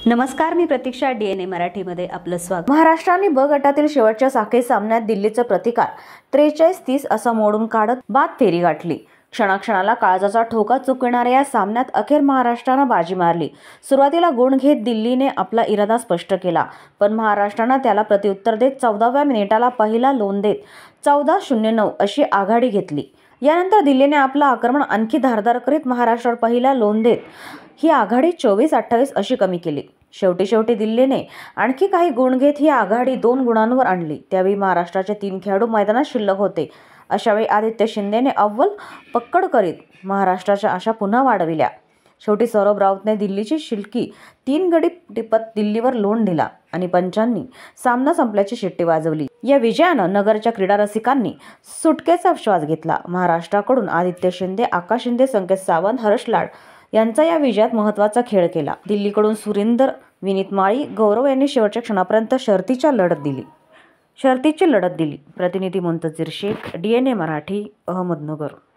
नमस्कार, मी प्रतीक्षा. DNA मराठीमध्ये आपलं स्वागत. महाराष्ट्राने ब गटातील शेवटच्या साखळी सामन्यात दिल्लीचं प्रतिकार 43-30 असा मोडून काढत बाद फेरी गाठली. क्षणाक्षणाला काळजाचा ठोका चुकविणाऱ्या या सामन्यात अखेर महाराष्ट्रानं बाजी मारली. सुरुवातीला गुण घेत दिल्लीने आपला इरादा स्पष्ट केला, पण महाराष्ट्रानं त्याला प्रत्युत्तर देत 14व्या मिनिटाला पहिला लोण देत 14-09 अशी आघाडी घेतली. यानंतर दिल्लीने आपलं आक्रमण आणखी धारदार करीत महाराष्ट्रावर पहिला लोण देत ही आघाडी 24-28 अशी कमी केली. शेवटी दिल्लीने आणखी काही गुण घेत ही आघाडी 2 गुणांवर आणली. त्यावेळी महाराष्ट्राचे 3 खेळाडू मैदानात शिल्लक होते. अशावेळी आदित्य शिंदेने अव्वल पकड करीत महाराष्ट्राच्या आशा पुन्हा वाढविल्या. शेवटी सौरभ राऊतने दिल्लीची शिलकी 3 गडी टिपत दिल्लीवर लोण दिला आणि पंचांनी सामना संपल्याची शिट्टी वाजवली. या विजयानं नगरच्या क्रीडा रसिकांनी सुटकेचा श्वास घेतला. महाराष्ट्राकडून आदित्य शिंदे, आकाश शिंदे, संकेत सावंत, हर्ष लाड यांचा या विजयात महत्त्वाचा खेळ केला. दिल्लीकडून सुरिंदर, विनीत माळी, गौरव यांनी शेवटच्या क्षणापर्यंत शर्तीची लढत दिली. प्रतिनिधी मुंतजीर शेख, DNA मराठी, अहमदनगर.